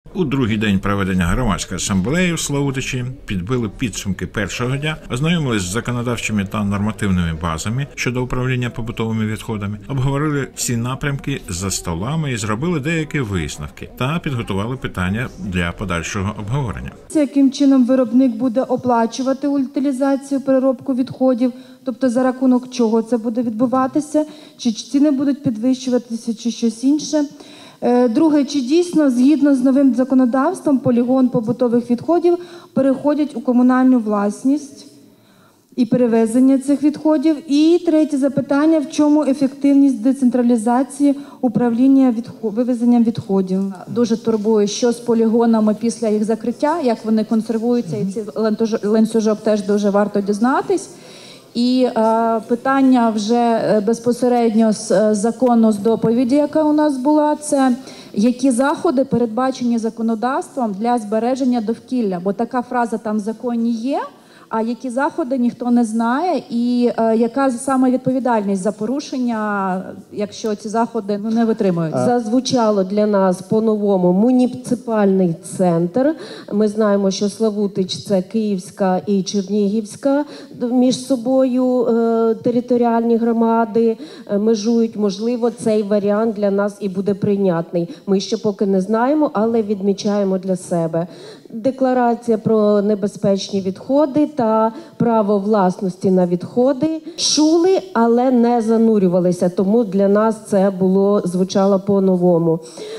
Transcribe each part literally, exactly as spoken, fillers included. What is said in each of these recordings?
У другий день проведення громадської асамблеї в Славутичі підбили підсумки першого дня, ознайомились з законодавчими та нормативними базами щодо управління побутовими відходами, обговорили всі напрямки за столами і зробили деякі висновки та підготували питання для подальшого обговорення. Яким чином виробник буде оплачувати утилізацію, переробку відходів, тобто за рахунок чого це буде відбуватися, чи ціни будуть підвищуватися, чи щось інше. Друге, чи дійсно, згідно з новим законодавством, полігон побутових відходів переходять у комунальну власність і перевезення цих відходів. І третє запитання, в чому ефективність децентралізації управління відход... вивезенням відходів? Дуже турбує, що з полігонами після їх закриття, як вони консервуються, і цей ланцюжок теж дуже варто дізнатись. І е, питання вже безпосередньо з закону, з доповіді, яка у нас була, це які заходи передбачені законодавством для збереження довкілля, бо така фраза там в законі є, а які заходи ніхто не знає, і е, яка саме відповідальність за порушення, якщо ці заходи ну, не витримуються. Зазвучало для нас по-новому муніципальний центр. Ми знаємо, що Славутич – це Київська і Чернігівська між собою е, територіальні громади е, межують. Можливо, цей варіант для нас і буде прийнятний. Ми ще поки не знаємо, але відмічаємо для себе. Декларація про небезпечні відходи та право власності на відходи. Чули, але не занурювалися, тому для нас це було, звучало по-новому.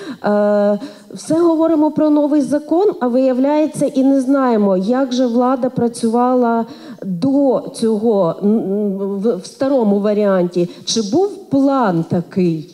Е, все говоримо про новий закон, а виявляється і не знаємо, як же влада працювала до цього в старому варіанті. Чи був план такий?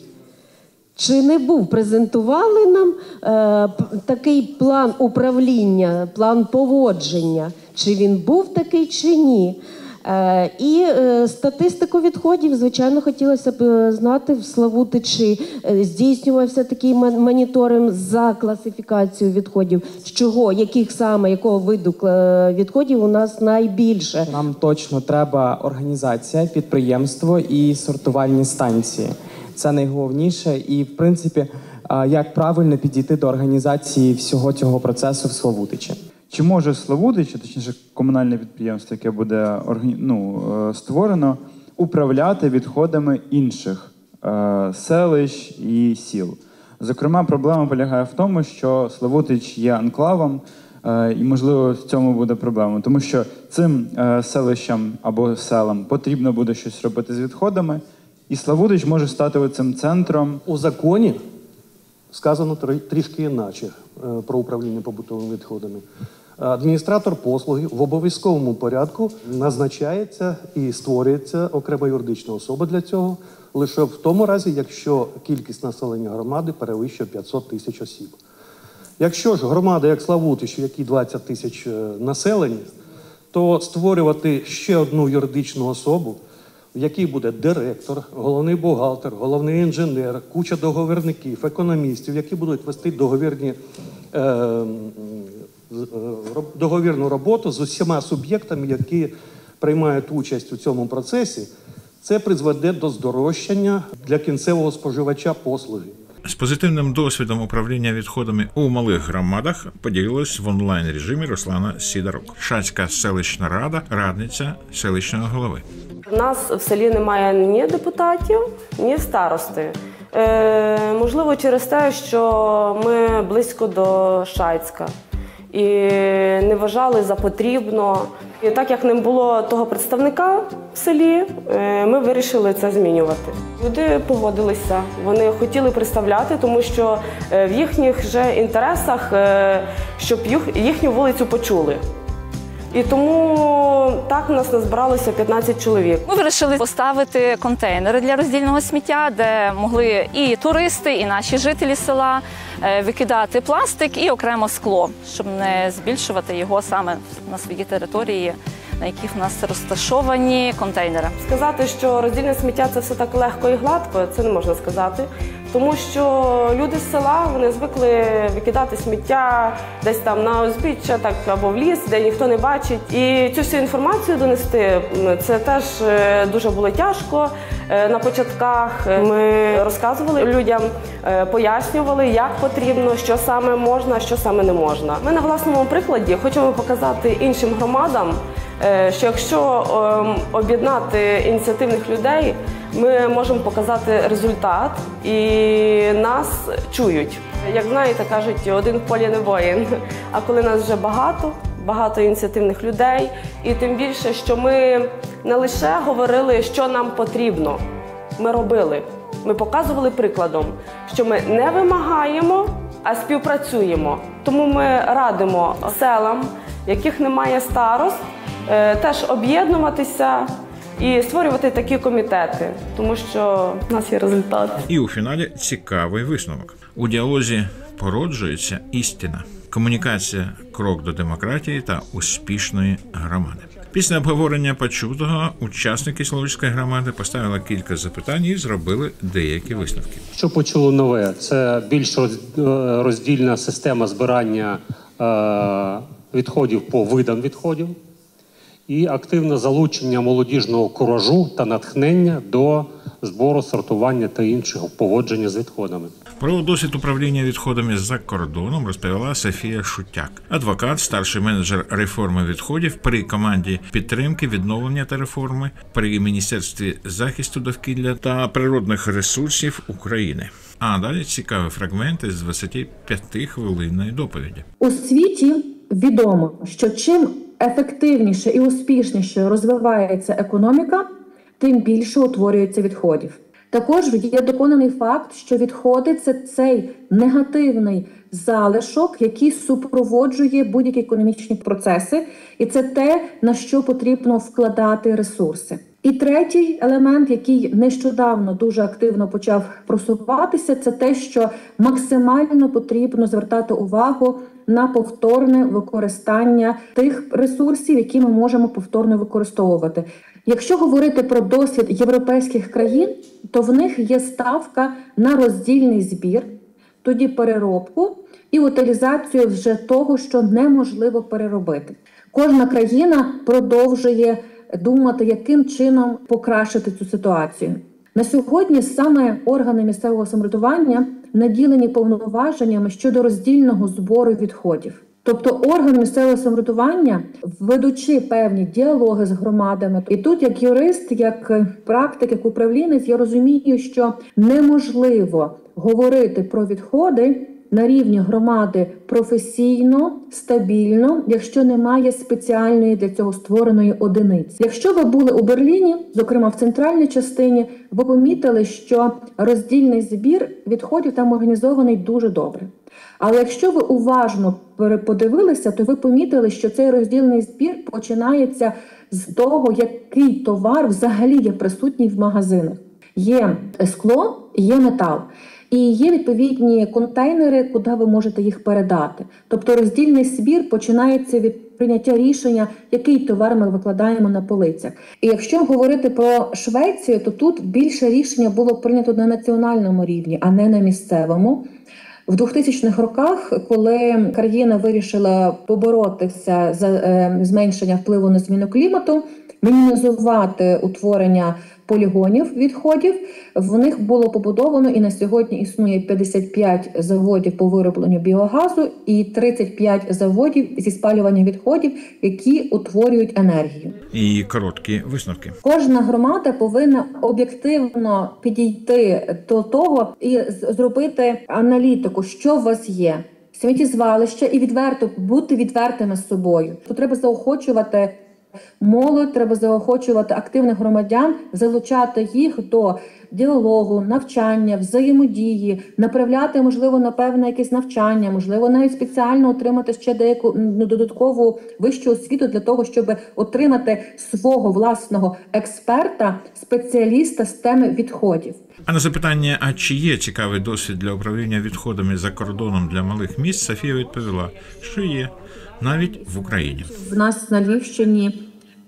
Чи не був? Презентували нам е, такий план управління, план поводження. Чи він був такий, чи ні? Е, і е, статистику відходів, звичайно, хотілося б знати в Славутичі. Е, здійснювався такий моніторинг за класифікацією відходів. З чого, яких саме, якого виду відходів у нас найбільше? Нам точно треба організація, підприємство і сортувальні станції. Це найголовніше і, в принципі, як правильно підійти до організації всього цього процесу в Славутичі. Чи може Славутич, точніше комунальне підприємство, яке буде ну, створено, управляти відходами інших е, селищ і сіл? Зокрема, проблема полягає в тому, що Славутич є анклавом, е, і, можливо, в цьому буде проблема. Тому що цим е, селищам або селам потрібно буде щось робити з відходами, і Славутич може стати цим центром. У законі сказано трішки інакше про управління побутовими відходами. Адміністратор послуги в обов'язковому порядку назначається і створюється окрема юридична особа для цього, лише в тому разі, якщо кількість населення громади перевищує п'ятсот тисяч осіб. Якщо ж громада, як Славутич, в якій двадцять тисяч населення, то створювати ще одну юридичну особу, в якій буде директор, головний бухгалтер, головний інженер, куча договірників, економістів, які будуть вести договірні, е, договірну роботу з усіма суб'єктами, які приймають участь у цьому процесі, це призведе до здорожчання для кінцевого споживача послуги. З позитивним досвідом управління відходами у малих громадах поділилась в онлайн-режимі Руслана Сідорук, Шацька селищна рада, радниця селищного голови. У нас в селі немає ні депутатів, ні старости. Е, можливо, через те, що ми близько до Шацька і не вважали за потрібно. І так як не було того представника в селі, ми вирішили це змінювати. Люди погодилися, вони хотіли представляти, тому що в їхніх же інтересах, щоб їхню вулицю почули. І тому так у нас назбиралося п'ятнадцять чоловік. Ми вирішили поставити контейнери для роздільного сміття, де могли і туристи, і наші жителі села викидати пластик і окремо скло, щоб не збільшувати його саме на своїй території, на яких в нас розташовані контейнери. Сказати, що роздільне сміття – це все так легко і гладко, це не можна сказати. Тому що люди з села, вони звикли викидати сміття десь там на узбіччя, так, або в ліс, де ніхто не бачить. І цю всю інформацію донести, це теж дуже було тяжко. На початках ми розказували людям, пояснювали, як потрібно, що саме можна, що саме не можна. Ми на власному прикладі хочемо показати іншим громадам, що якщо об'єднати ініціативних людей, ми можемо показати результат і нас чують. Як знаєте, кажуть, один в полі не воїн. А коли нас вже багато, багато ініціативних людей, і тим більше, що ми не лише говорили, що нам потрібно, ми робили. Ми показували прикладом, що ми не вимагаємо, а співпрацюємо. Тому ми радимо селам, яких немає старост, теж об'єднуватися і створювати такі комітети, тому що в нас є результат. І у фіналі цікавий висновок. У діалозі породжується істина, комунікація – крок до демократії та успішної громади. Після обговорення почутого учасники Славутичської громади поставили кілька запитань і зробили деякі висновки. Що почуло нове? Це більш роздільна система збирання відходів по видам відходів і активне залучення молодіжного куражу та натхнення до збору, сортування та іншого поводження з відходами. Про досвід управління відходами за кордоном розповіла Софія Шутяк, адвокат, старший менеджер реформи відходів при команді підтримки, відновлення та реформи при Міністерстві захисту довкілля та природних ресурсів України. А далі цікаві фрагменти з двадцятип'ятихвилинної доповіді. У світі відомо, що чим ефективніше і успішніше розвивається економіка, тим більше утворюється відходів. Також є доконаний факт, що відходи – це цей негативний залишок, який супроводжує будь-які економічні процеси, і це те, на що потрібно вкладати ресурси. І третій елемент, який нещодавно дуже активно почав просуватися, це те, що максимально потрібно звертати увагу на повторне використання тих ресурсів, які ми можемо повторно використовувати. Якщо говорити про досвід європейських країн, то в них є ставка на роздільний збір, тоді переробку і утилізацію вже того, що неможливо переробити. Кожна країна продовжує думати, яким чином покращити цю ситуацію. На сьогодні саме органи місцевого самоврядування наділені повноваженнями щодо роздільного збору відходів. Тобто орган місцевого самоврядування, ведучи певні діалоги з громадами, і тут як юрист, як практик, як управлінець, я розумію, що неможливо говорити про відходи на рівні громади професійно, стабільно, якщо немає спеціальної для цього створеної одиниці. Якщо ви були у Берліні, зокрема в центральній частині, ви помітили, що роздільний збір відходів там організований дуже добре. Але якщо ви уважно подивилися, то ви помітили, що цей роздільний збір починається з того, який товар взагалі є присутній в магазинах. Є скло, є метал. І є відповідні контейнери, куди ви можете їх передати. Тобто роздільний збір починається від прийняття рішення, який товар ми викладаємо на полицях. І якщо говорити про Швецію, то тут більше рішення було прийнято на національному рівні, а не на місцевому. В двохтисячних роках, коли країна вирішила поборотися за е, зменшення впливу на зміну клімату, мінімізувати утворення полігонів відходів, в них було побудовано і на сьогодні існує п'ятдесят п'ять заводів по виробленню біогазу і тридцять п'ять заводів зі спалювання відходів, які утворюють енергію. І короткі висновки. Кожна громада повинна об'єктивно підійти до того і зробити аналітику, що у вас є. Сміттєзвалище і відверто бути відвертими з собою. То треба заохочувати молодь, треба заохочувати активних громадян, залучати їх до діалогу, навчання, взаємодії, направляти, можливо, на певне якесь навчання, можливо, навіть спеціально отримати ще деяку додаткову вищу освіту для того, щоб отримати свого власного експерта, спеціаліста з теми відходів. А на запитання, а чи є цікавий досвід для управління відходами за кордоном для малих міст, Софія відповіла, що є, навіть в Україні. В нас на Львівщині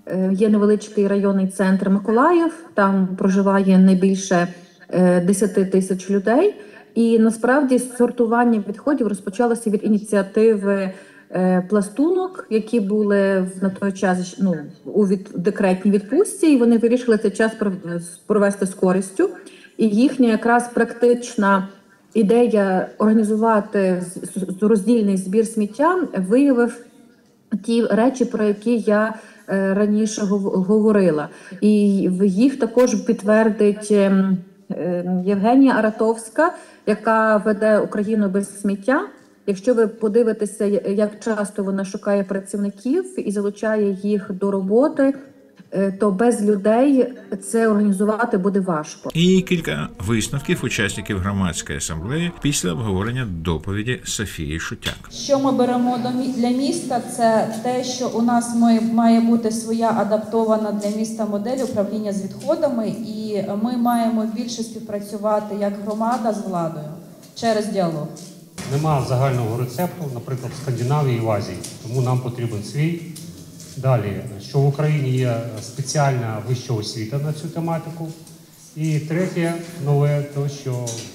є невеличкий районний центр Миколаїв, там проживає не більше десять тисяч людей. І насправді сортування відходів розпочалося від ініціативи е, пластунок, які були на той час ну, у від, декретній відпустці, і вони вирішили цей час провести з користю. І їхня якраз практична ідея організувати роздільний збір сміття виявив ті речі, про які я е, раніше говорила. І їх також підтвердить е, Євгенія Аратовська, яка веде Україну без сміття. Якщо ви подивитеся, як часто вона шукає працівників і залучає їх до роботи, то без людей це організувати буде важко. І кілька висновків учасників громадської асамблеї після обговорення доповіді Софії Шутяк. Що ми беремо для міста, це те, що у нас має бути своя адаптована для міста модель управління з відходами, і ми маємо більше співпрацювати як громада з владою через діалог. Нема загального рецепту, наприклад, в Скандинавії і в Азії, тому нам потрібен свій. Далі, що в Україні є спеціальна вища освіта на цю тематику. І третє, нове, то що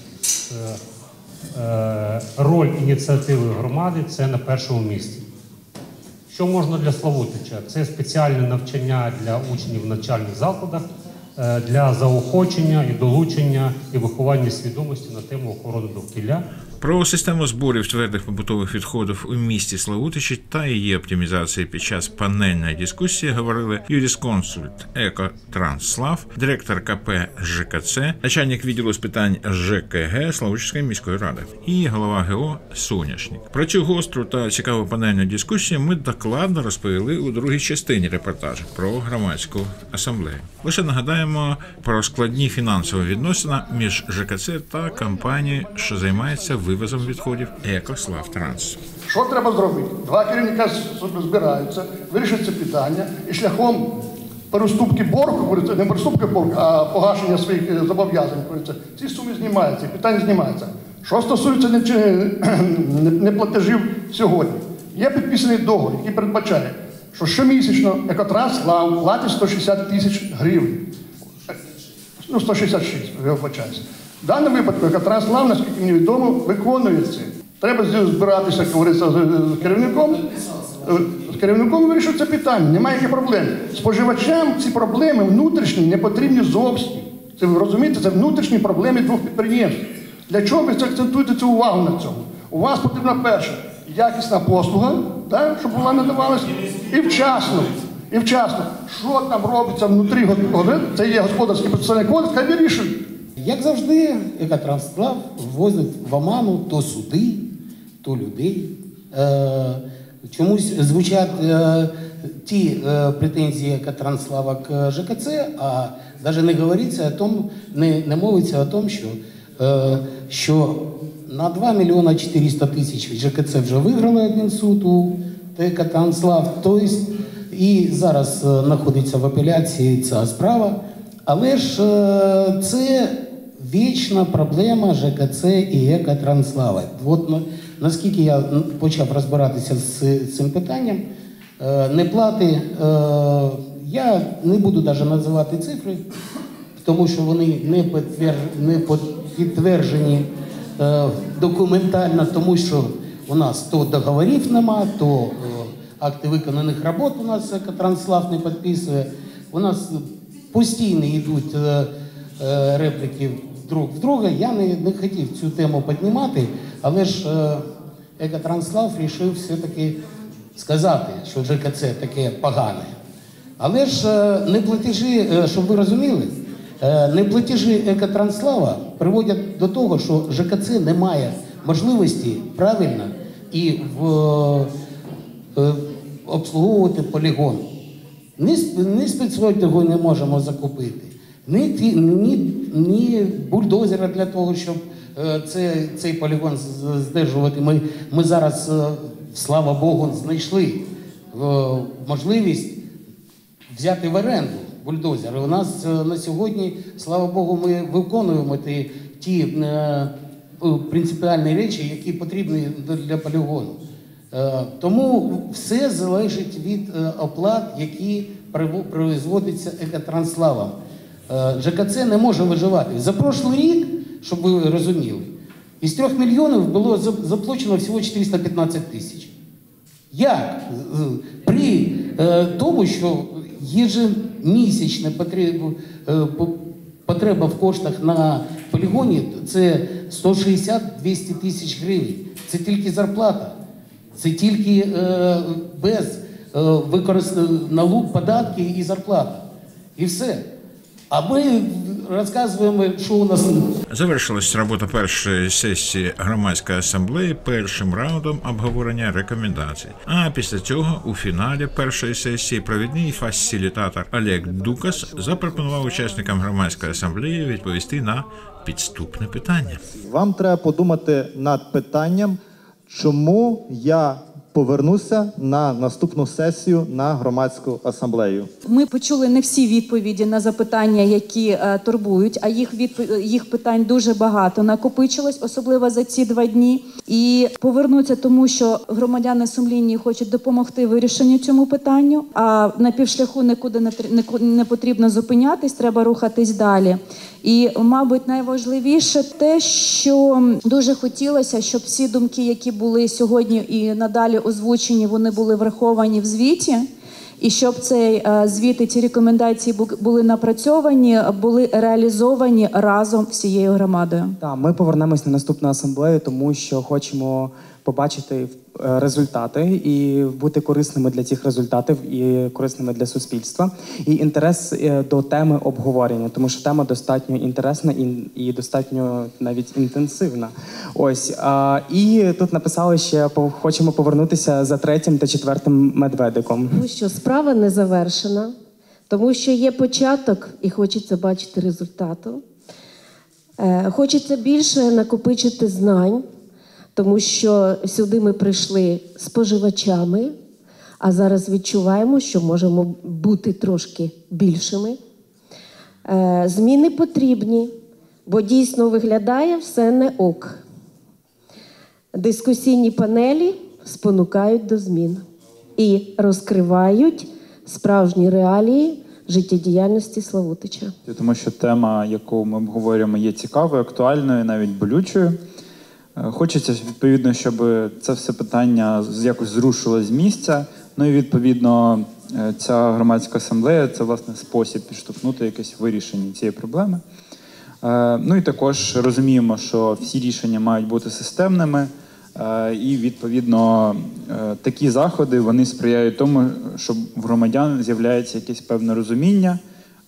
е, е, роль ініціативи громади – це на першому місці. Що можна для Славутича? Це спеціальне навчання для учнів в навчальних закладах, е, для заохочення і долучення і виховання свідомості на тему охорони довкілля. Про систему зборів твердих побутових відходів у місті Славутичі та її оптимізації під час панельної дискусії говорили юрисконсульт «Екотранслав», директор КП ЖКЦ, начальник відділу з питань ЖКГ Славутичської міської ради і голова ГО «Соняшник». Про цю гостру та цікаву панельну дискусію ми докладно розповіли у другій частині репортажу про громадську асамблею. Лише нагадаємо про складні фінансові відносини між ЖКЦ та компанією, що займається вивозом відходів «Екославтранс». Що треба зробити? Два керівника збираються, вирішать це питання і шляхом переступки боргу, не переступки боргу, а погашення своїх зобов'язань, ці суми знімаються, питання знімаються. Що стосується неплатежів сьогодні, є підписаний договір, який передбачає, що щомісячно «Екотранс» платить сто шістдесят тисяч гривень. Ну, сто шістдесят шість, я вибачаюся. В даному випадку «Екотранс», наскільки мені відомо, виконує це. Треба збиратися, як говориться, з керівником, з керівником вирішити це питання, немає яких проблем. Споживачам ці проблеми внутрішні не потрібні зовсім. Це, ви розумієте, це внутрішні проблеми двох підприємств. Для чого ви акцентуєте цю увагу на цьому? У вас потрібна перша якісна послуга, так, щоб вона надавалася, і вчасно. І вчасно. Що там робиться внутрі, це є господарський процесуальний кодекс, хай вирішують. Як завжди, «Екотрансплав» ввозить в оману то суди, то людей. Е, чомусь звучать е, ті е, претензії «Екотрансплава» к ЖКЦ, а навіть не говориться о тому, не, не мовиться о тому, що, е, що на два мільйони чотириста тисяч ЖКЦ вже виграли один суд у «Екотрансплав», тобто і зараз е, знаходиться в апеляції ця справа. Але ж е, це вічна проблема ЖКЦ і «Екотрансплава». От наскільки я почав розбиратися з цим питанням, е, неплати, е, я не буду навіть називати цифри, тому що вони не, підтвер... не підтверджені е, документально, тому що у нас то договорів нема, то е, акти виконаних робот у нас «Екотрансплав» не підписує. У нас постійно йдуть е, е, репліки друг в друга. Я не, не хотів цю тему піднімати, але ж е, «Екотрансплав» вирішив все-таки сказати, що ЖКЦ таке погане. Але ж е, не платежі, е, щоб ви розуміли, е, не платежі «Екотрансплава» приводять до того, що ЖКЦ не має можливості правильно і в, е, обслуговувати полігон. Ні, ні спецодягу не можемо закупити, ні, ні, ні бульдозера для того, щоб е, це, цей полігон здержувати. Ми, ми зараз, е, слава Богу, знайшли е, можливість взяти в оренду бульдозер. У нас е, на сьогодні, слава Богу, ми виконуємо ті, ті е, принципіальні речі, які потрібні для полігону. Тому все залежить від оплат, які производяться «Екотрансплавом». ЖКЦ не може виживати. За прошлий рік, щоб ви розуміли, Із трьох мільйонів було заплачено всього чотириста п'ятнадцять тисяч. Як? При е, тому, що ежемісячна потреба, е, потреба в коштах на полігоні – це сто шістдесят - двісті тисяч гривень. Це тільки зарплата. Це тільки е, без е, використання налог, податки і зарплата. І все. А ми розказуємо, що у нас... Завершилась робота першої сесії громадської асамблеї першим раундом обговорення рекомендацій. А після цього у фіналі першої сесії провідний фасилітатор Олег Дукас запропонував учасникам громадської асамблеї відповісти на підступне питання. Вам треба подумати над питанням, чому я повернуся на наступну сесію на громадську асамблею. Ми почули не всі відповіді на запитання, які е, турбують, а їх, відп... їх питань дуже багато накопичилось, особливо за ці два дні. І повернуться тому, що громадяни сумлінні хочуть допомогти вирішенню цьому питанню, а на півшляху нікуди не, не потрібно зупинятись, треба рухатись далі. І, мабуть, найважливіше те, що дуже хотілося, щоб всі думки, які були сьогодні і надалі озвучені, вони були враховані в звіті, і щоб цей звіт і ці рекомендації були напрацьовані, були реалізовані разом всією громадою. Так, ми повернемось на наступну асамблею, тому що хочемо побачити результати і бути корисними для цих результатів і корисними для суспільства. І інтерес до теми обговорення, тому що тема достатньо інтересна і, і достатньо навіть інтенсивна. Ось. А, і тут написали ще, хочемо повернутися за третім та четвертим медведиком. Тому що справа не завершена, тому що є початок і хочеться бачити результату. Е, хочеться більше накопичити знань, тому що сюди ми прийшли споживачами, а зараз відчуваємо, що можемо бути трошки більшими. Е, зміни потрібні, бо дійсно виглядає все не ок. Дискусійні панелі спонукають до змін і розкривають справжні реалії життєдіяльності Славутича. Тому що тема, яку ми обговорюємо, є цікавою, актуальною, навіть болючою. Хочеться, відповідно, щоб це все питання якось зрушило з місця. Ну і, відповідно, ця громадська асамблея – це, власне, спосіб підштовхнути якесь вирішення цієї проблеми. Ну і також розуміємо, що всі рішення мають бути системними. І, відповідно, такі заходи, вони сприяють тому, щоб в громадян з'являється якесь певне розуміння,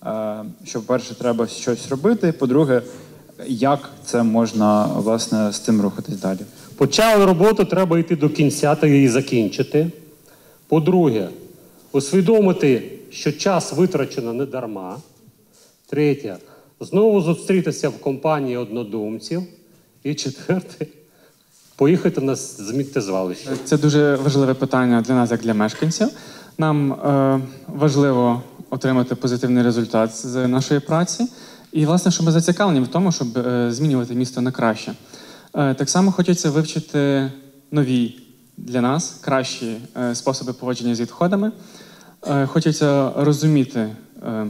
що, по-перше, треба щось робити, по-друге, як це можна, власне, з цим рухатись далі. Почали роботу, треба йти до кінця та її закінчити. По-друге, усвідомити, що час витрачено не дарма. Третє, знову зустрітися в компанії однодумців. І четверте, поїхати на сміттєзвалище. Це дуже важливе питання для нас, як для мешканців. Нам е, важливо отримати позитивний результат з нашої праці. І, власне, що ми зацікавлені в тому, щоб е, змінювати місто на краще. Е, так само хочеться вивчити нові для нас кращі е, способи поводження з відходами. Е, хочеться розуміти, е,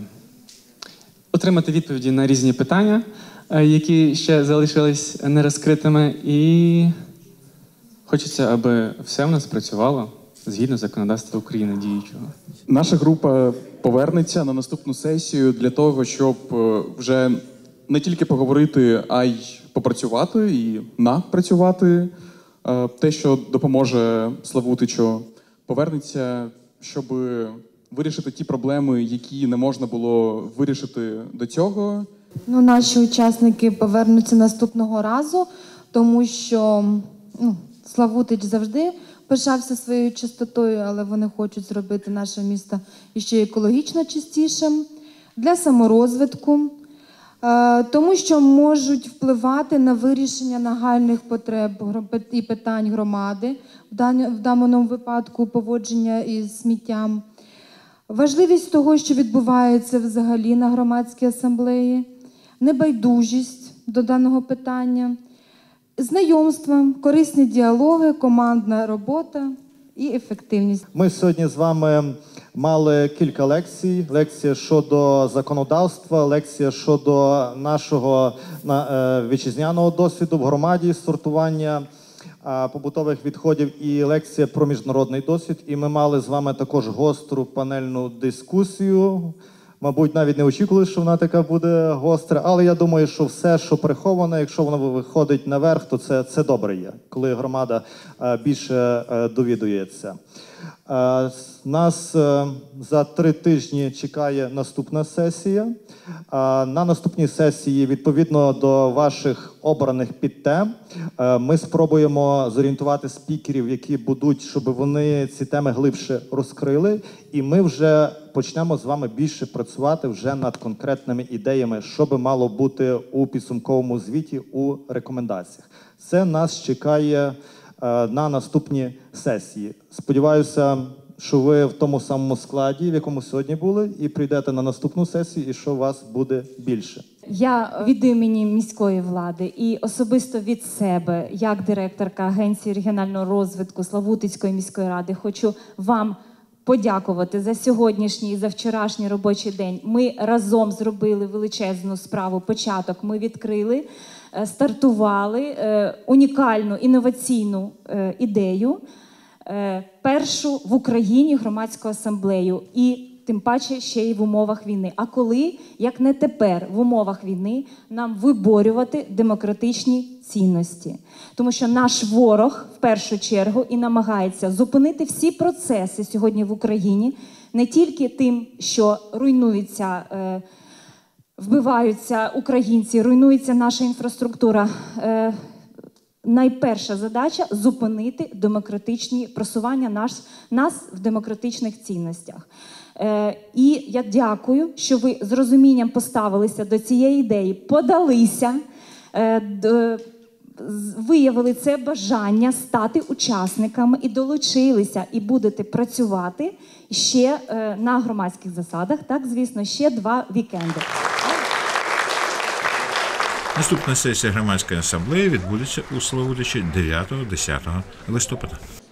отримати відповіді на різні питання, е, які ще залишились нерозкритими. І хочеться, аби все в нас працювало згідно законодавства України діючого. Наша група повернеться на наступну сесію для того, щоб вже не тільки поговорити, а й попрацювати і напрацювати те, що допоможе Славутичу. Повернеться, щоб вирішити ті проблеми, які не можна було вирішити до цього. Ну, наші учасники повернуться наступного разу, тому що ну, Славутич завжди пишався своєю чистотою, але вони хочуть зробити наше місто ще екологічно чистішим, для саморозвитку, тому що можуть впливати на вирішення нагальних потреб і питань громади, в даному випадку поводження із сміттям. Важливість того, що відбувається взагалі на громадській асамблеї, небайдужість до даного питання, знайомства, корисні діалоги, командна робота і ефективність. Ми сьогодні з вами мали кілька лекцій. Лекція щодо законодавства, лекція щодо нашого е, вітчизняного досвіду в громаді сортування е, побутових відходів і лекція про міжнародний досвід. І ми мали з вами також гостру панельну дискусію. Мабуть, навіть не очікували, що вона така буде гостра, але я думаю, що все, що приховане, якщо воно виходить наверх, то це, це добре є, коли громада е, більше е, довідується. Е, нас е, за три тижні чекає наступна сесія. Е, на наступній сесії, відповідно до ваших обраних підтем, е, ми спробуємо зорієнтувати спікерів, які будуть, щоб вони ці теми глибше розкрили, і ми вже почнемо з вами більше працювати вже над конкретними ідеями, що би мало бути у підсумковому звіті, у рекомендаціях. Це нас чекає е, на наступні сесії. Сподіваюся, що ви в тому самому складі, в якому сьогодні були, і прийдете на наступну сесію, і що вас буде більше. Я від імені міської влади і особисто від себе, як директорка Агенції регіонального розвитку Славутицької міської ради, хочу вам подякувати за сьогоднішній і за вчорашній робочий день. Ми разом зробили величезну справу, початок. Ми відкрили, стартували унікальну інноваційну ідею, першу в Україні громадську асамблею, і тим паче ще й в умовах війни. А коли, як не тепер, в умовах війни, нам виборювати демократичні цінності? Тому що наш ворог, в першу чергу, і намагається зупинити всі процеси сьогодні в Україні, не тільки тим, що руйнуються, е, вбиваються українці, руйнується наша інфраструктура. Е, Найперша задача – зупинити демократичні просування нас, нас в демократичних цінностях. Е, і я дякую, що ви з розумінням поставилися до цієї ідеї, подалися, е, д, виявили це бажання стати учасниками і долучилися, і будете працювати ще е, на громадських засадах, так, звісно, ще два вікенди. Наступна сесія громадської асамблеї відбудеться у Славутичі дев'ятого-десятого листопада.